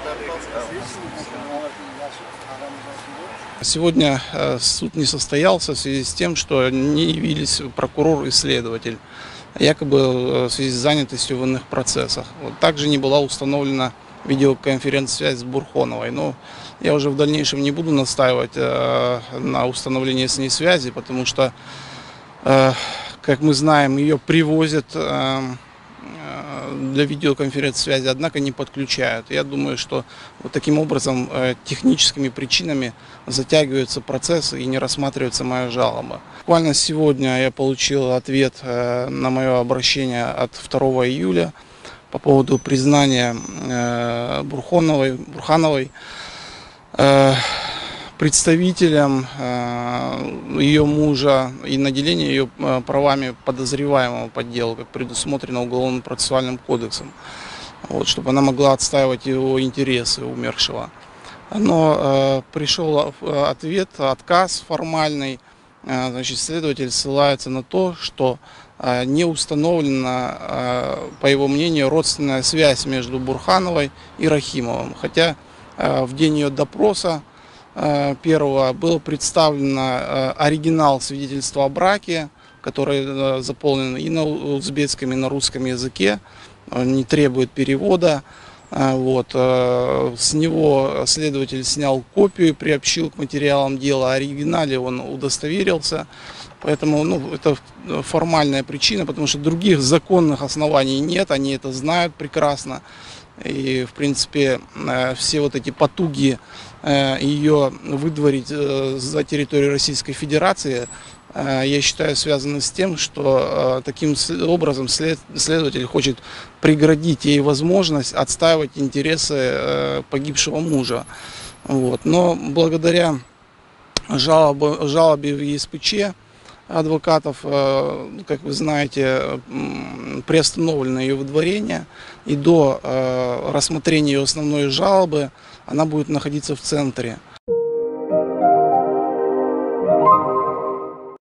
Сегодня суд не состоялся в связи с тем, что не явились прокурор и следователь, якобы в связи с занятостью в иных процессах. Также не была установлена видеоконференц-связь с Бурхоновой. Но я уже в дальнейшем не буду настаивать на установлении с ней связи, потому что, как мы знаем, ее привозят для видеоконференц-связи, однако не подключают. Я думаю, что вот таким образом техническими причинами затягиваются процессы и не рассматривается моя жалоба. Буквально сегодня я получил ответ на мое обращение от 2 июля по поводу признания Бурхановой представителем ее мужа и наделения ее правами подозреваемого по делу, как предусмотрено Уголовно-процессуальным кодексом, чтобы она могла отстаивать его интересы умершего. Но пришел ответ, отказ формальный. Следователь ссылается на то, что не установлена, по его мнению, родственная связь между Бурхановой и Рахимовым. Хотя в день ее допроса первого был представлен оригинал свидетельства о браке, который заполнен и на узбекском, и на русском языке, не требует перевода. С него следователь снял копию, приобщил к материалам дела, о оригинале он удостоверился. Поэтому это формальная причина, потому что других законных оснований нет, они это знают прекрасно. И, в принципе, все вот эти потуги ее выдворить за территорию Российской Федерации, я считаю, связаны с тем, что таким образом следователь хочет преградить ей возможность отстаивать интересы погибшего мужа. Но благодаря жалобе в ЕСПЧ адвокатов, как вы знаете, приостановлено ее выдворение, и до рассмотрения ее основной жалобы она будет находиться в центре.